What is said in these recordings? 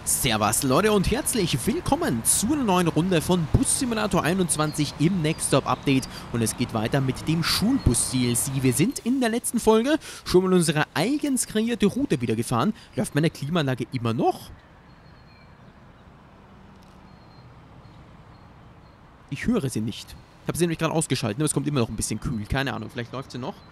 Servus Leute und herzlich willkommen zu einer neuen Runde von Bus Simulator 21 im Next Stop Update und es geht weiter mit dem Schulbus DLC. Wir sind in der letzten Folge schon mal unsere eigens kreierte Route wieder gefahren. Läuft meine Klimaanlage immer noch? Ich höre sie nicht. Ich habe sie nämlich gerade ausgeschaltet, aber es kommt immer noch ein bisschen kühl. Keine Ahnung, vielleicht läuft sie noch.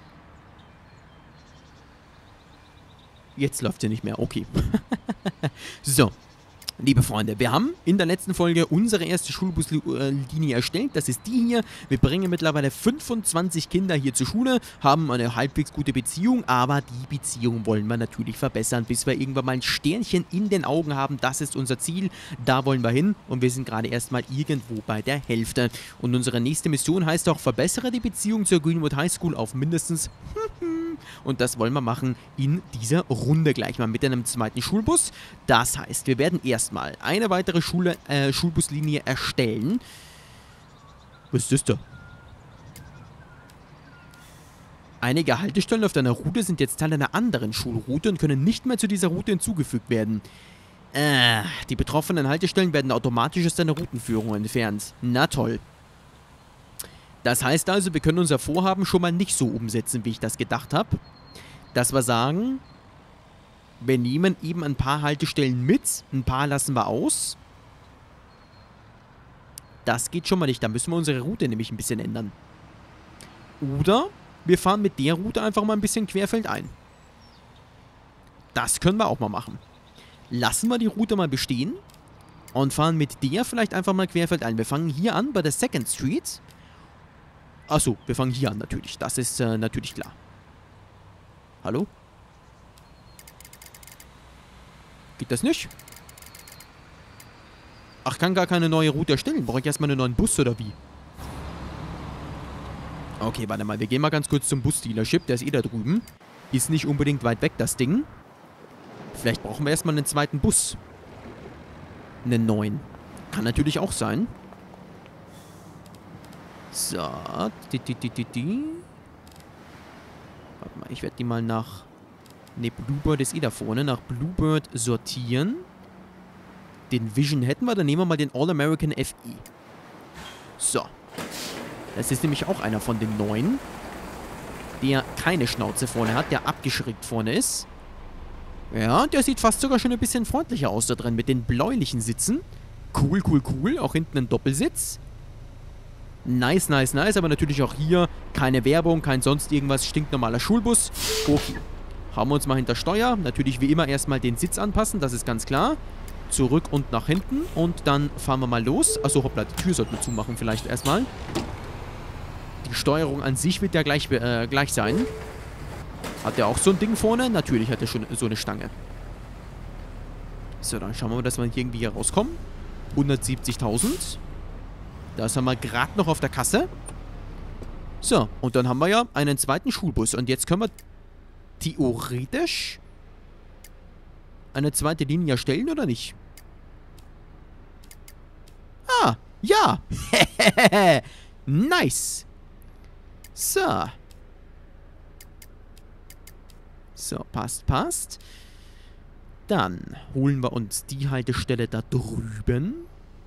Jetzt läuft sie nicht mehr, okay. So, liebe Freunde, wir haben in der letzten Folge unsere erste Schulbuslinie erstellt. Das ist die hier. Wir bringen mittlerweile 25 Kinder hier zur Schule, haben eine halbwegs gute Beziehung, aber die Beziehung wollen wir natürlich verbessern, bis wir irgendwann mal ein Sternchen in den Augen haben. Das ist unser Ziel, da wollen wir hin und wir sind gerade erstmal irgendwo bei der Hälfte. Und unsere nächste Mission heißt auch, verbessere die Beziehung zur Greenwood High School auf mindestens... Und das wollen wir machen in dieser Runde gleich mal mit einem zweiten Schulbus. Das heißt, wir werden erstmal eine weitere Schulbuslinie erstellen. Was ist das da? Einige Haltestellen auf deiner Route sind jetzt Teil einer anderen Schulroute und können nicht mehr zu dieser Route hinzugefügt werden. Die betroffenen Haltestellen werden automatisch aus deiner Routenführung entfernt. Na toll. Das heißt also, wir können unser Vorhaben schon mal nicht so umsetzen, wie ich das gedacht habe. Dass wir sagen, wir nehmen eben ein paar Haltestellen mit, ein paar lassen wir aus. Das geht schon mal nicht, da müssen wir unsere Route nämlich ein bisschen ändern. Oder wir fahren mit der Route einfach mal ein bisschen querfeldein. Das können wir auch mal machen. Lassen wir die Route mal bestehen und fahren mit der vielleicht einfach mal querfeldein. Wir fangen hier an bei der Second Street. Achso, wir fangen hier an natürlich. Das ist natürlich klar. Hallo? Geht das nicht? Ach, kann gar keine neue Route erstellen. Brauche ich erstmal einen neuen Bus oder wie? Okay, warte mal. Wir gehen mal ganz kurz zum Bus-Dealership. Der ist eh da drüben. Ist nicht unbedingt weit weg, das Ding. Vielleicht brauchen wir erstmal einen zweiten Bus. Einen neuen. Kann natürlich auch sein. So. Warte mal, ich werde die mal nach... Ne, Bluebird ist eh da vorne. Nach Bluebird sortieren. Den Vision hätten wir. Dann nehmen wir mal den All-American FE. So. Das ist nämlich auch einer von den neuen. Der keine Schnauze vorne hat. Der abgeschrägt vorne ist. Ja, der sieht fast sogar schon ein bisschen freundlicher aus da drin. Mit den bläulichen Sitzen. Cool, cool, cool. Auch hinten ein Doppelsitz. Nice, nice, nice, aber natürlich auch hier keine Werbung, kein sonst irgendwas, stinknormaler Schulbus. Okay, haben wir uns mal hinter Steuer. Natürlich wie immer erstmal den Sitz anpassen, das ist ganz klar. Zurück und nach hinten und dann fahren wir mal los. Achso, hoppla, die Tür sollten wir zumachen vielleicht erstmal. Die Steuerung an sich wird ja gleich sein. Hat der auch so ein Ding vorne? Natürlich hat er schon so eine Stange. So, dann schauen wir mal, dass wir irgendwie hier rauskommen. 170.000. Das haben wir gerade noch auf der Kasse. So, und dann haben wir ja einen zweiten Schulbus. Und jetzt können wir theoretisch eine zweite Linie erstellen, oder nicht? Ah, ja. Nice. So. So, passt, passt. Dann holen wir uns die Haltestelle da drüben.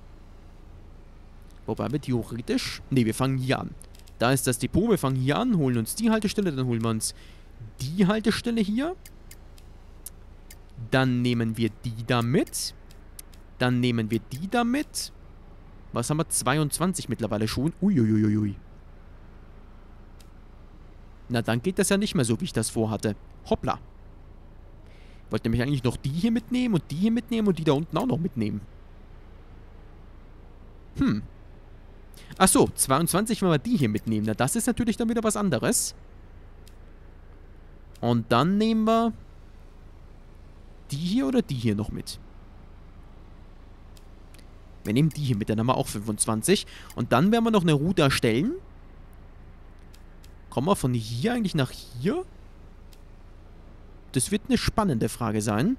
Wobei wir theoretisch... Ne, wir fangen hier an. Da ist das Depot, wir fangen hier an, holen uns die Haltestelle, dann holen wir uns die Haltestelle hier. Dann nehmen wir die da mit. Dann nehmen wir die da mit. Was haben wir? 22 mittlerweile schon. Uiuiuiui. Na, dann geht das ja nicht mehr so, wie ich das vorhatte. Hoppla. Ich wollte nämlich eigentlich noch die hier mitnehmen und die hier mitnehmen und die da unten auch noch mitnehmen. Achso, 22, wenn wir die hier mitnehmen. Na, das ist natürlich dann wieder was anderes. Und dann nehmen wir die hier oder die hier noch mit. Wir nehmen die hier mit, dann haben wir auch 25. Und dann werden wir noch eine Route erstellen. Kommen wir von hier eigentlich nach hier? Das wird eine spannende Frage sein.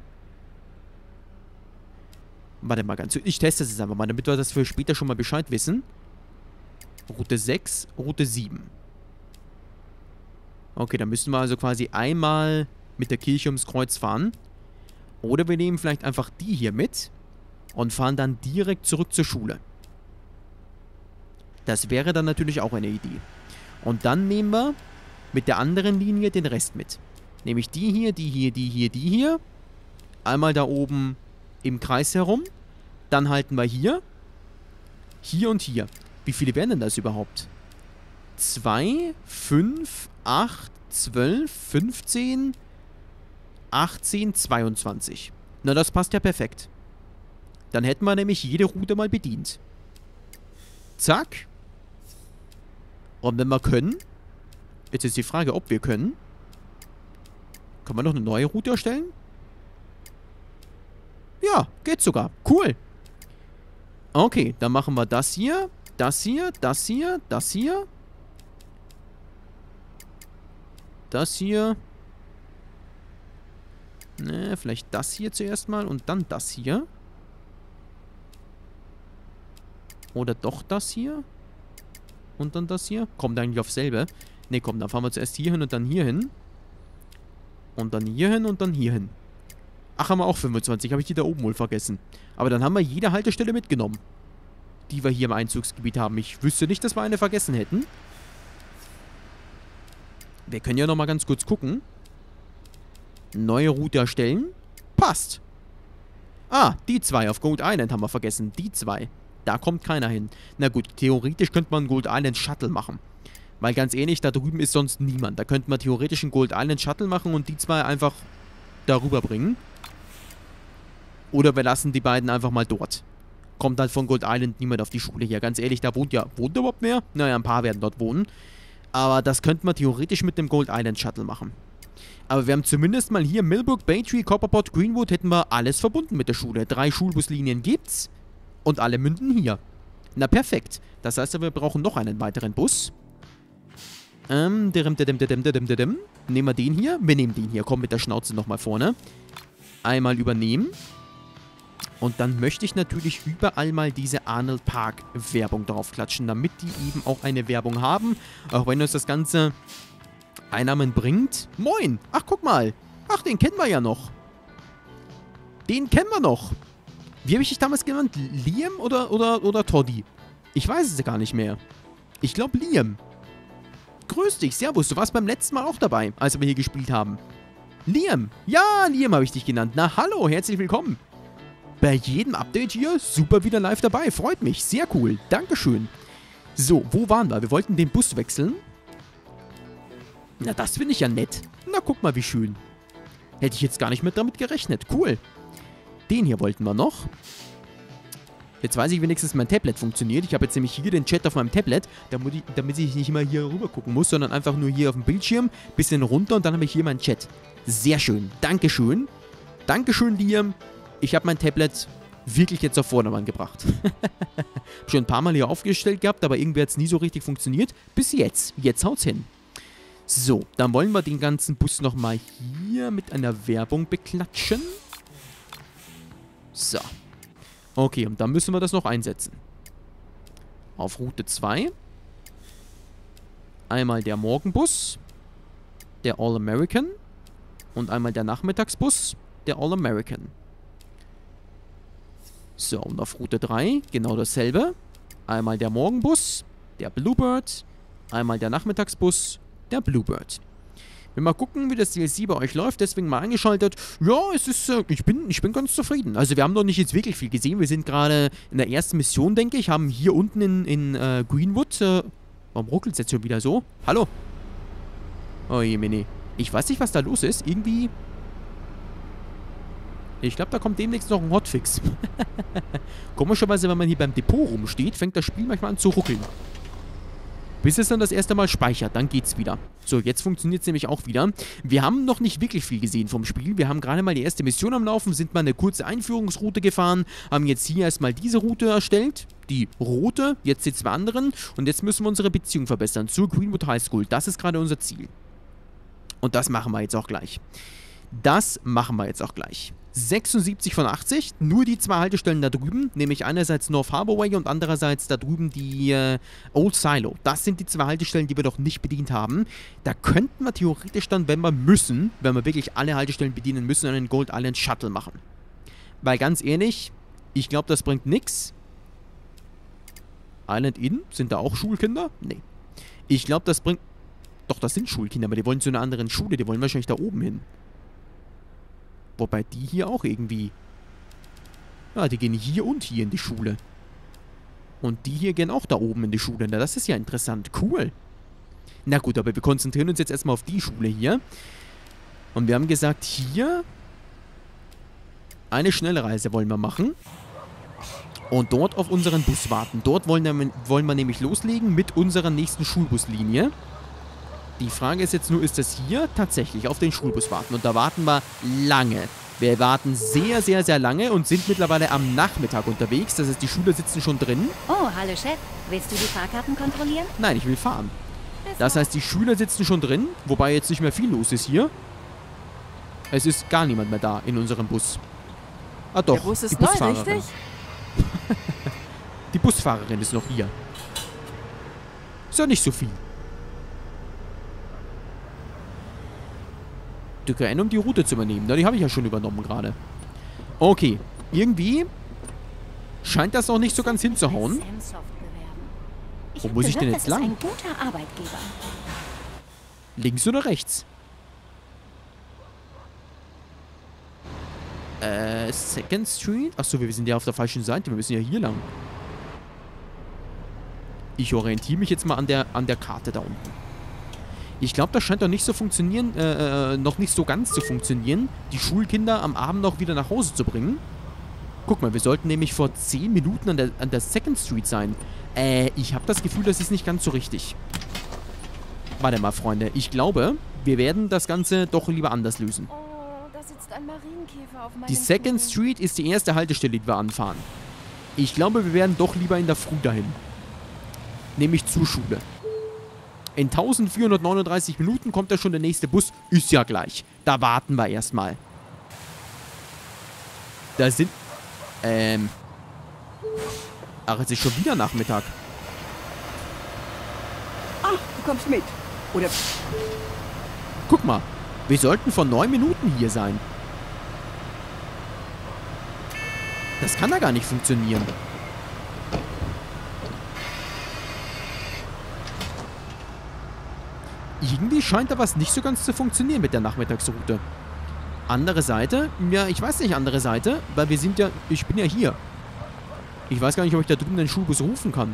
Warte mal ganz. Ich teste das jetzt einfach mal, damit wir das für später schon mal Bescheid wissen. Route 6, Route 7. Okay, dann müssen wir also quasi einmal mit der Kirche ums Kreuz fahren. Oder wir nehmen vielleicht einfach die hier mit. und fahren dann direkt zurück zur Schule. Das wäre dann natürlich auch eine Idee. Und dann nehmen wir mit der anderen Linie den Rest mit. Nämlich die hier, die hier, die hier, die hier. Einmal da oben im Kreis herum. Dann halten wir hier. Hier und hier. Wie viele wären denn das überhaupt? 2, 5, 8, 12, 15, 18, 22. Na, das passt ja perfekt. Dann hätten wir nämlich jede Route mal bedient. Zack. Und wenn wir können, jetzt ist die Frage, ob wir können. Können wir noch eine neue Route erstellen? Ja, geht sogar. Cool. Okay, dann machen wir das hier, das hier, das hier, das hier. Das hier. Ne, vielleicht das hier zuerst mal und dann das hier. Oder doch das hier. Und dann das hier. Kommt eigentlich auf selbe. Ne, komm, dann fahren wir zuerst hier hin und dann hier hin. Und dann hier hin und dann hier hin. Ach, haben wir auch 25. Habe ich die da oben wohl vergessen. Aber dann haben wir jede Haltestelle mitgenommen, die wir hier im Einzugsgebiet haben. Ich wüsste nicht, dass wir eine vergessen hätten. Wir können ja nochmal ganz kurz gucken. Neue Route erstellen. Passt. Ah, die zwei auf Gold Island haben wir vergessen. Die zwei. Da kommt keiner hin. Na gut, theoretisch könnte man Gold Island Shuttle machen. Weil ganz ehrlich, da drüben ist sonst niemand. Da könnte man theoretisch einen Gold Island Shuttle machen und die zwei einfach darüber bringen. Oder wir lassen die beiden einfach mal dort. Kommt halt von Gold Island niemand auf die Schule hier. Ganz ehrlich, da wohnt überhaupt mehr? Naja, ein paar werden dort wohnen. Aber das könnte man theoretisch mit dem Gold Island Shuttle machen. Aber wir haben zumindest mal hier Millbrook, Baytree, Copperpot, Greenwood, hätten wir alles verbunden mit der Schule. 3 Schulbuslinien gibt's. Und alle münden hier. Na, perfekt. Das heißt, wir brauchen noch einen weiteren Bus. Nehmen wir den hier. Wir nehmen den hier. Komm mit der Schnauze nochmal vorne. Einmal übernehmen. Und dann möchte ich natürlich überall mal diese Arnold Park Werbung drauf klatschen, damit die eben auch eine Werbung haben. Auch wenn uns das Ganze Einnahmen bringt. Moin! Ach, guck mal. Ach, den kennen wir ja noch. Den kennen wir noch. Wie habe ich dich damals genannt? Liam oder Toddy? Ich weiß es ja gar nicht mehr. Ich glaube Liam. Grüß dich, servus. Du warst beim letzten Mal auch dabei, als wir hier gespielt haben. Liam. Ja, Liam habe ich dich genannt. Na, hallo, herzlich willkommen. Bei jedem Update hier super wieder live dabei. Freut mich. Sehr cool. Dankeschön. So, wo waren wir? Wir wollten den Bus wechseln. Na, das finde ich ja nett. Na, guck mal, wie schön. Hätte ich jetzt gar nicht mit damit gerechnet. Cool. Den hier wollten wir noch. Jetzt weiß ich wenigstens, mein Tablet funktioniert. Ich habe jetzt nämlich hier den Chat auf meinem Tablet, damit ich nicht immer hier rüber gucken muss, sondern einfach nur hier auf dem Bildschirm, bisschen runter und dann habe ich hier meinen Chat. Sehr schön. Dankeschön. Dankeschön, Liam. Ich habe mein Tablet wirklich jetzt auf Vordermann gebracht. Schon ein paar Mal hier aufgestellt gehabt, aber irgendwie hat es nie so richtig funktioniert. Bis jetzt. Jetzt haut's hin. So, dann wollen wir den ganzen Bus nochmal hier mit einer Werbung beklatschen. So. Okay, und dann müssen wir das noch einsetzen. Auf Route 2. Einmal der Morgenbus, der All-American. Und einmal der Nachmittagsbus, der All-American. So, und auf Route 3 genau dasselbe. Einmal der Morgenbus, der Bluebird. Einmal der Nachmittagsbus, der Bluebird. Wir mal gucken, wie das DLC bei euch läuft, deswegen mal eingeschaltet. Ja, es ist, ich bin ganz zufrieden. Also wir haben noch nicht jetzt wirklich viel gesehen. Wir sind gerade in der ersten Mission, denke ich. Haben hier unten in Greenwood, warum ruckelt es jetzt schon wieder so? Hallo? Oh je, Mini. Ich weiß nicht, was da los ist. Irgendwie... Ich glaube, da kommt demnächst noch ein Hotfix. Komischerweise, wenn man hier beim Depot rumsteht, fängt das Spiel manchmal an zu ruckeln. Bis es dann das erste Mal speichert, dann geht's wieder. So, jetzt funktioniert es nämlich auch wieder. Wir haben noch nicht wirklich viel gesehen vom Spiel. Wir haben gerade mal die erste Mission am Laufen, sind mal eine kurze Einführungsroute gefahren, haben jetzt hier erstmal diese Route erstellt, die rote, jetzt die zwei anderen und jetzt müssen wir unsere Beziehung verbessern zur Greenwood High School. Das ist gerade unser Ziel. Und das machen wir jetzt auch gleich. 76 von 80, nur die zwei Haltestellen da drüben, nämlich einerseits North Harbor Way und andererseits da drüben die Old Silo. Das sind die zwei Haltestellen, die wir noch nicht bedient haben. Da könnten wir theoretisch dann, wenn wir wirklich alle Haltestellen bedienen müssen, einen Gold Island Shuttle machen. Weil ganz ehrlich, Ich glaube, das bringt nix. Island Inn? Sind da auch Schulkinder? Nee. Ich glaube, das bringt... Doch, das sind Schulkinder, aber die wollen zu einer anderen Schule. Die wollen wahrscheinlich da oben hin. Wobei die hier auch irgendwie... Ja, die gehen hier und hier in die Schule. Und die hier gehen auch da oben in die Schule. Na, das ist ja interessant. Cool. Na gut, aber wir konzentrieren uns jetzt erstmal auf die Schule hier. Und wir haben gesagt, hier... Eine Schnellreise wollen wir machen. Und dort auf unseren Bus warten. Dort wollen wir nämlich loslegen mit unserer nächsten Schulbuslinie. Die Frage ist jetzt nur, ist das hier tatsächlich auf den Schulbus warten? Und da warten wir lange. Wir warten sehr, sehr, sehr lange und sind mittlerweile am Nachmittag unterwegs. Das heißt, die Schüler sitzen schon drin. Oh, hallo Chef. Willst du die Fahrkarten kontrollieren? Nein, ich will fahren. Das heißt, die Schüler sitzen schon drin, wobei jetzt nicht mehr viel los ist hier. Es ist gar niemand mehr da in unserem Bus. Ah doch, Der Bus ist die neu, Busfahrerin. richtig? Die Busfahrerin ist noch hier. Ist ja nicht so viel. Drücke N, um die Route zu übernehmen. Na, die habe ich ja schon übernommen gerade. Okay, irgendwie scheint das noch nicht so ganz hinzuhauen. Wo muss ich denn jetzt lang? Das ist ein guter Arbeitgeber. Links oder rechts? Second Street? Achso, wir sind ja auf der falschen Seite. Wir müssen ja hier lang. Ich orientiere mich jetzt mal an der Karte da unten. Ich glaube, das scheint doch nicht so funktionieren, noch nicht so ganz zu funktionieren, die Schulkinder am Abend noch wieder nach Hause zu bringen. Guck mal, wir sollten nämlich vor 10 Minuten an der Second Street sein. Ich habe das Gefühl, das ist nicht ganz so richtig. Warte mal, Freunde. Ich glaube, wir werden das Ganze doch lieber anders lösen. Oh, da sitzt ein Marienkäfer auf meinem Die Second Fuß. Street ist die erste Haltestelle, die wir anfahren. Ich glaube, wir werden doch lieber in der Früh dahin. Nämlich zur Schule. In 1439 Minuten kommt da schon der nächste Bus. Ist ja gleich. Da warten wir erstmal. Da sind... Ach, es ist schon wieder Nachmittag. Ach, du kommst mit. Oder Guck mal. Wir sollten vor 9 Minuten hier sein. Das kann da gar nicht funktionieren. Irgendwie scheint da was nicht so ganz zu funktionieren mit der Nachmittagsroute. Andere Seite? Ja, ich weiß nicht, andere Seite, weil wir sind ja... Ich bin ja hier. Ich weiß gar nicht, ob ich da drüben den Schulbus rufen kann.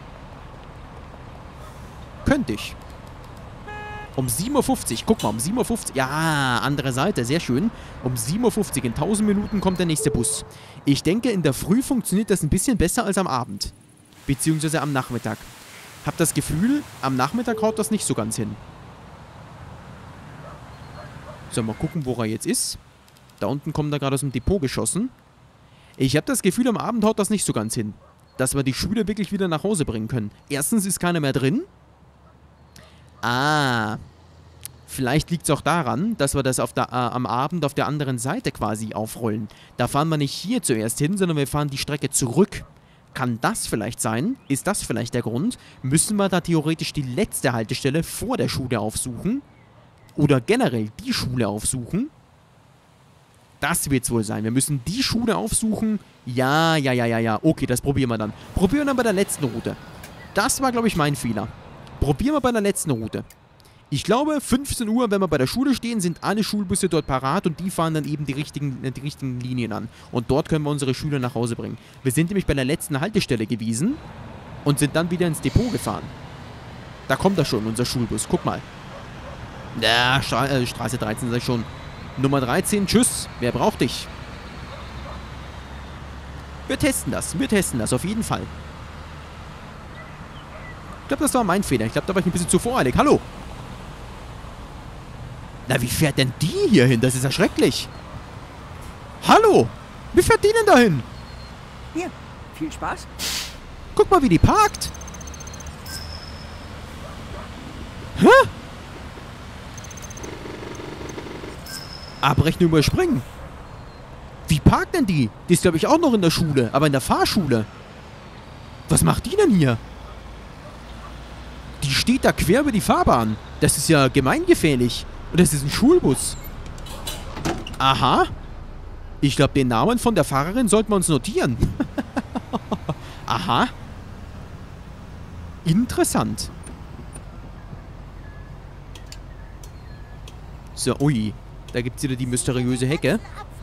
Könnte ich. Um 7:50 Uhr. Guck mal, um 7:50 Uhr. Ja, andere Seite, sehr schön. Um 7:50 Uhr. In 1000 Minuten kommt der nächste Bus. Ich denke, in der Früh funktioniert das ein bisschen besser als am Abend. Beziehungsweise am Nachmittag. Hab das Gefühl, am Nachmittag haut das nicht so ganz hin. So, mal gucken, wo er jetzt ist. Da unten kommt er gerade aus dem Depot geschossen. Ich habe das Gefühl, am Abend haut das nicht so ganz hin. Dass wir die Schüler wirklich wieder nach Hause bringen können. Erstens ist keiner mehr drin. Ah. Vielleicht liegt es auch daran, dass wir das am Abend auf der anderen Seite quasi aufrollen. Da fahren wir nicht hier zuerst hin, sondern wir fahren die Strecke zurück. Kann das vielleicht sein? Ist das vielleicht der Grund? Müssen wir da theoretisch die letzte Haltestelle vor der Schule aufsuchen? Oder generell die Schule aufsuchen? Das wird's wohl sein. Wir müssen die Schule aufsuchen. Ja. Okay, das probieren wir dann. Probieren wir dann bei der letzten Route. Das war, glaube ich, mein Fehler. Probieren wir bei der letzten Route. Ich glaube, 15 Uhr, wenn wir bei der Schule stehen, sind alle Schulbusse dort parat und die fahren dann eben die richtigen Linien an. Und dort können wir unsere Schüler nach Hause bringen. Wir sind nämlich bei der letzten Haltestelle gewesen und sind dann wieder ins Depot gefahren. Da kommt er schon, unser Schulbus. Guck mal. Ja, Straße 13 sag ich schon. Nummer 13, tschüss. Wer braucht dich? Wir testen das, auf jeden Fall. Ich glaube, das war mein Fehler. Ich glaube, da war ich ein bisschen zu voreilig. Hallo. Na, wie fährt denn die hier hin? Das ist ja schrecklich. Hallo. Wie fährt die denn dahin? hier, viel Spaß. Guck mal, wie die parkt. Hä? Abbrechen, überspringen. Wie parkt denn die? Die ist, glaube ich, auch noch in der Schule. Aber in der Fahrschule. Was macht die denn hier? Die steht da quer über die Fahrbahn. Das ist ja gemeingefährlich. Und das ist ein Schulbus. Aha. Ich glaube, den Namen von der Fahrerin sollten wir uns notieren. Aha. Interessant. So, ui. Da gibt es wieder die mysteriöse Hecke.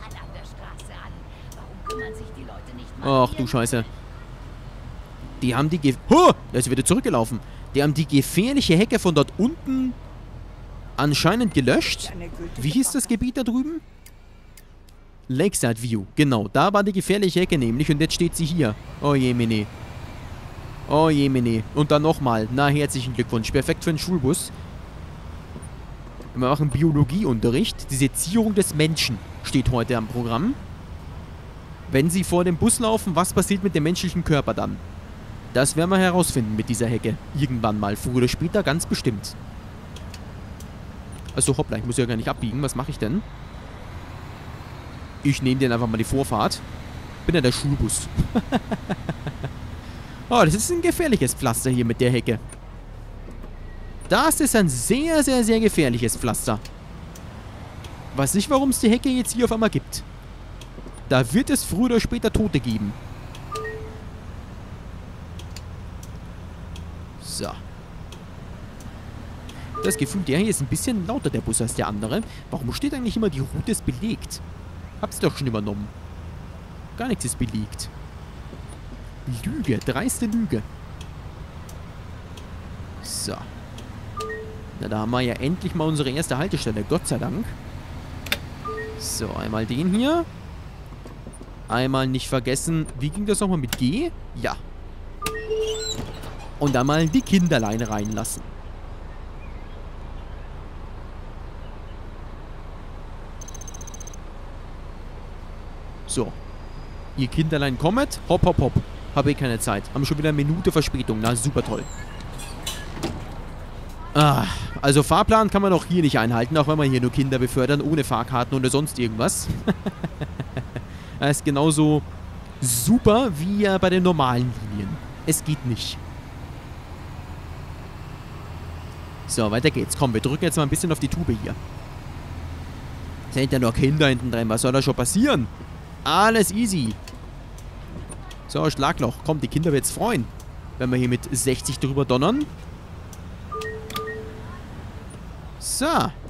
Ach du Scheiße. Die haben die... Oh, da ist er wieder zurückgelaufen. Die haben die gefährliche Hecke von dort unten anscheinend gelöscht. Wie hieß das Gebiet da drüben? Lakeside View. Genau, da war die gefährliche Hecke nämlich und jetzt steht sie hier. Oh je, Mene. Oh je, Mene. Und dann nochmal. Na, herzlichen Glückwunsch. Perfekt für einen Schulbus. Wir machen Biologieunterricht. Die Sezierung des Menschen steht heute am Programm. Wenn sie vor dem Bus laufen, was passiert mit dem menschlichen Körper dann? Das werden wir herausfinden mit dieser Hecke. Irgendwann mal. Früher oder später ganz bestimmt. Also hoppla, ich muss ja gar nicht abbiegen. Was mache ich denn? Ich nehme den einfach mal die Vorfahrt. Bin ja der Schulbus. Oh, das ist ein gefährliches Pflaster hier mit der Hecke. Das ist ein sehr, sehr, sehr gefährliches Pflaster. Weiß nicht, warum es die Hecke jetzt hier auf einmal gibt. Da wird es früher oder später Tote geben. So. Das Gefühl, der hier ist ein bisschen lauter, der Bus, als der andere. Warum steht eigentlich immer, die Route ist belegt? Hab's doch schon übernommen. Gar nichts ist belegt. Lüge, dreiste Lüge. So. Na, da haben wir ja endlich mal unsere erste Haltestelle, Gott sei Dank. So, einmal den hier. Einmal nicht vergessen, wie ging das nochmal mit G? Ja. Und dann mal die Kinderlein reinlassen. So. Ihr Kinderlein kommet. Hopp, hopp, hopp. Habe ich keine Zeit. Haben schon wieder eine Minute Verspätung. Na, super toll. Ah, also Fahrplan kann man auch hier nicht einhalten, auch wenn wir hier nur Kinder befördern, ohne Fahrkarten oder sonst irgendwas. Das ist genauso super wie bei den normalen Linien. Es geht nicht. So, weiter geht's. Komm, wir drücken jetzt mal ein bisschen auf die Tube hier. Sind ja noch Kinder hinten drin. Was soll da schon passieren? Alles easy. So, Schlagloch. Komm, die Kinder wird's freuen, wenn wir hier mit 60 drüber donnern. So.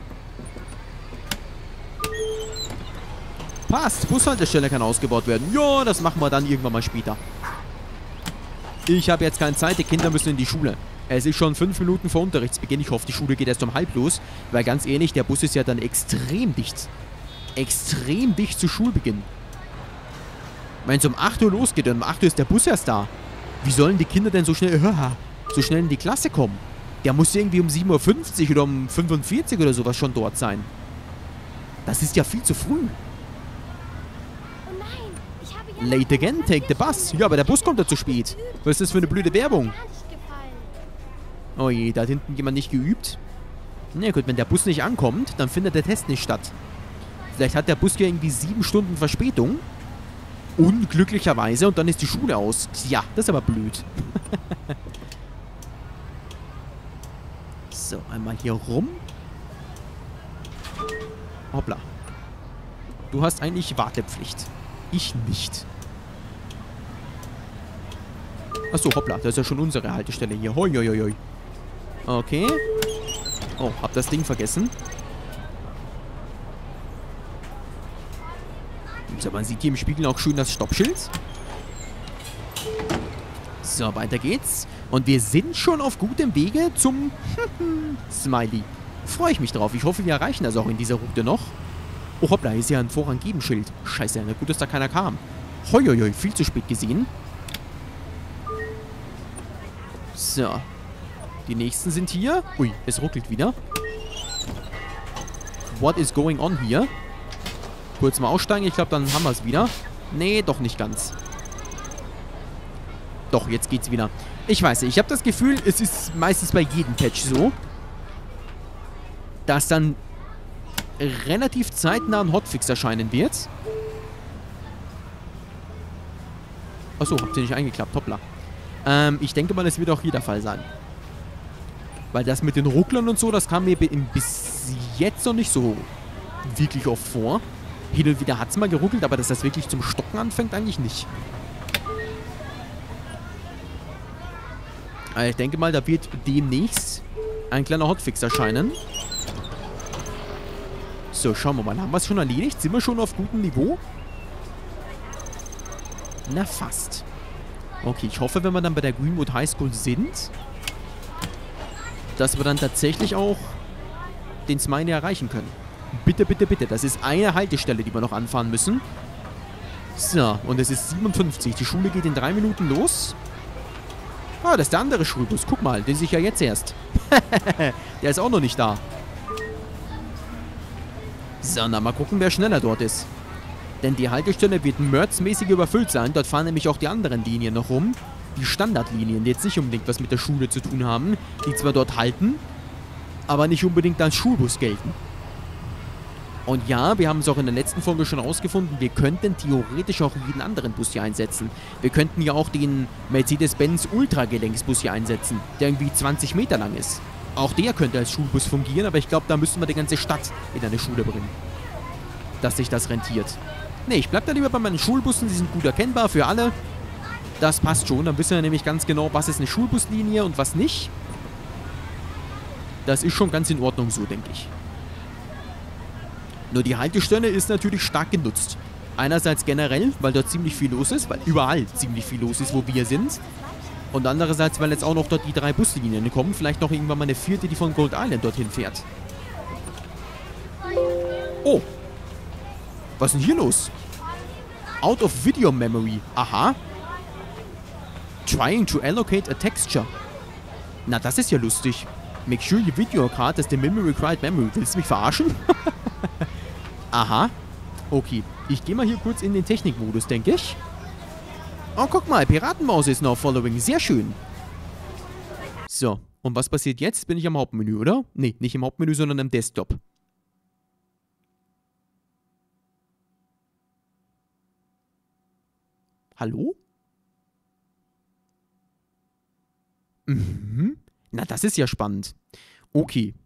Passt. Bushaltestelle kann ausgebaut werden. Ja, das machen wir dann irgendwann mal später. Ich habe jetzt keine Zeit. Die Kinder müssen in die Schule. Es ist schon 5 Minuten vor Unterrichtsbeginn. Ich hoffe, die Schule geht erst um 12:30 los. Weil ganz ehrlich, der Bus ist ja dann extrem dicht. Extrem dicht zu Schulbeginn. Wenn es um 8 Uhr losgeht und um 8 Uhr ist der Bus erst da. Wie sollen die Kinder denn so schnell in die Klasse kommen? Der muss irgendwie um 7:50 Uhr oder um 45 oder sowas schon dort sein. Das ist ja viel zu früh. Oh nein, ich habe ja Late again, take the bus. Ja, aber der Bus kommt ja zu spät. Was ist das für eine blöde Werbung? gar nicht gefallen. Oh je, da hat hinten jemand nicht geübt. Na gut, wenn der Bus nicht ankommt, dann findet der Test nicht statt. Vielleicht hat der Bus ja irgendwie 7 Stunden Verspätung. Unglücklicherweise. Und dann ist die Schule aus. Ja, das ist aber blöd. So, einmal hier rum. Hoppla. Du hast eigentlich Wartepflicht. Ich nicht. Achso, hoppla. Das ist ja schon unsere Haltestelle hier. Hoi, hoi, hoi. Okay. Oh, hab das Ding vergessen. So, man sieht hier im Spiegel auch schön das Stoppschild. So, weiter geht's. Und wir sind schon auf gutem Wege zum Smiley. Freue ich mich drauf. Ich hoffe, wir erreichen das auch in dieser Route noch. Oh, hoppla, hier ist ja ein Vorrang-Geben-Schild. Scheiße, na gut, dass da keiner kam. Hoi, hoi, hoi, viel zu spät gesehen. So. Die nächsten sind hier. Ui, es ruckelt wieder. What is going on here? Kurz mal aussteigen, ich glaube, dann haben wir es wieder. Nee, doch nicht ganz. Doch, jetzt geht's wieder. Ich weiß nicht, ich habe das Gefühl, es ist meistens bei jedem Patch so, dass dann relativ zeitnah ein Hotfix erscheinen wird. Achso, habt ihr nicht eingeklappt, hoppla. Ich denke mal, das wird auch hier der Fall sein. Weil das mit den Rucklern und so, das kam mir bis jetzt noch nicht so wirklich oft vor. Hin und wieder hat es mal geruckelt, aber dass das wirklich zum Stocken anfängt, eigentlich nicht. Also ich denke mal, da wird demnächst ein kleiner Hotfix erscheinen. So, schauen wir mal. Haben wir es schon erledigt? Sind wir schon auf gutem Niveau? Na, fast. Okay, ich hoffe, wenn wir dann bei der Greenwood High School sind, dass wir dann tatsächlich auch den Smiley erreichen können. Bitte, bitte, bitte. Das ist eine Haltestelle, die wir noch anfahren müssen. So, und es ist 57. Die Schule geht in 3 Minuten los. Ah, das ist der andere Schulbus. Guck mal, den sehe ich ja jetzt erst. Der ist auch noch nicht da. So, na, mal gucken, wer schneller dort ist. Denn die Haltestelle wird mördsmäßig überfüllt sein. Dort fahren nämlich auch die anderen Linien noch rum. Die Standardlinien, die jetzt nicht unbedingt was mit der Schule zu tun haben. Die zwar dort halten, aber nicht unbedingt als Schulbus gelten. Und ja, wir haben es auch in der letzten Folge schon rausgefunden, wir könnten theoretisch auch jeden anderen Bus hier einsetzen. Wir könnten ja auch den Mercedes-Benz Ultra-Gelenksbus hier einsetzen, der irgendwie 20 Meter lang ist. Auch der könnte als Schulbus fungieren, aber ich glaube, da müssten wir die ganze Stadt in eine Schule bringen. Dass sich das rentiert. Ne, ich bleib da lieber bei meinen Schulbussen, die sind gut erkennbar für alle. Das passt schon, dann wissen wir nämlich ganz genau, was ist eine Schulbuslinie und was nicht. Das ist schon ganz in Ordnung so, denke ich. Nur die Haltestelle ist natürlich stark genutzt. Einerseits generell, weil dort ziemlich viel los ist, weil überall ziemlich viel los ist, wo wir sind. Und andererseits, weil jetzt auch noch dort die 3 Buslinien kommen. Vielleicht noch irgendwann mal eine 4., die von Gold Island dorthin fährt. Oh. Was ist denn hier los? Out of Video Memory. Aha. Trying to allocate a texture. Na, das ist ja lustig. Make sure your video card has the memory required memory. Willst du mich verarschen? Aha. Okay. Ich gehe mal hier kurz in den Technikmodus, denke ich. Oh, guck mal. Piratenmaus ist now following. Sehr schön. So. Und was passiert jetzt? Bin ich am Hauptmenü, oder? Nee, nicht im Hauptmenü, sondern im Desktop. Hallo? Mhm. Na, das ist ja spannend. Okay.